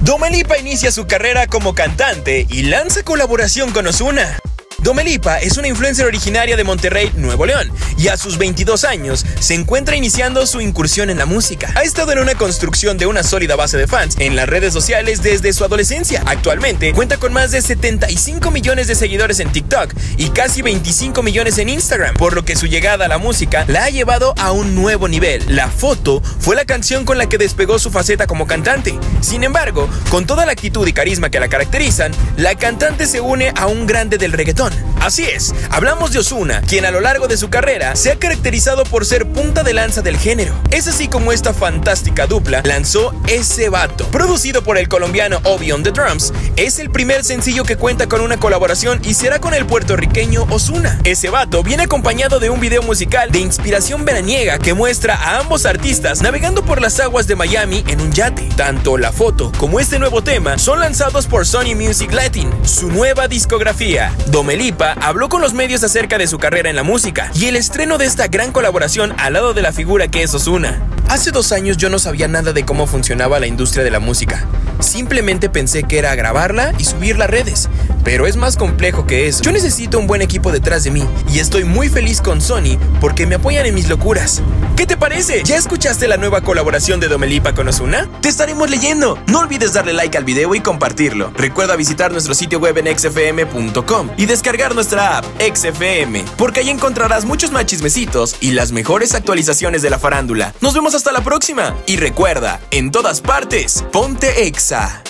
Dua Lipa inicia su carrera como cantante y lanza colaboración con Ozuna. Dua Lipa es una influencer originaria de Monterrey, Nuevo León, y a sus 22 años se encuentra iniciando su incursión en la música. Ha estado en una construcción de una sólida base de fans en las redes sociales desde su adolescencia. Actualmente cuenta con más de 75 millones de seguidores en TikTok y casi 25 millones en Instagram, por lo que su llegada a la música la ha llevado a un nuevo nivel. La Foto fue la canción con la que despegó su faceta como cantante. Sin embargo, con toda la actitud y carisma que la caracterizan, la cantante se une a un grande del reggaetón. Así es, hablamos de Ozuna, quien a lo largo de su carrera se ha caracterizado por ser punta de lanza del género. Es así como esta fantástica dupla lanzó Ese Vato. Producido por el colombiano Obi on the Drums, es el primer sencillo que cuenta con una colaboración y será con el puertorriqueño Ozuna. Ese Vato viene acompañado de un video musical de inspiración veraniega que muestra a ambos artistas navegando por las aguas de Miami en un yate. Tanto La Foto como este nuevo tema son lanzados por Sony Music Latin, su nueva discografía. Dua Lipa habló con los medios acerca de su carrera en la música y el estreno de esta gran colaboración al lado de la figura que es Ozuna. Hace 2 años yo no sabía nada de cómo funcionaba la industria de la música. Simplemente pensé que era grabarla y subirla a redes, pero es más complejo que eso. Yo necesito un buen equipo detrás de mí y estoy muy feliz con Sony porque me apoyan en mis locuras. ¿Qué te parece? ¿Ya escuchaste la nueva colaboración de Dua Lipa con Ozuna? Te estaremos leyendo. No olvides darle like al video y compartirlo. Recuerda visitar nuestro sitio web en xfm.com y descargar nuestra app XFM, porque ahí encontrarás muchos más chismecitos y las mejores actualizaciones de la farándula. Nos vemos hasta la próxima y recuerda, en todas partes, ponte Exa.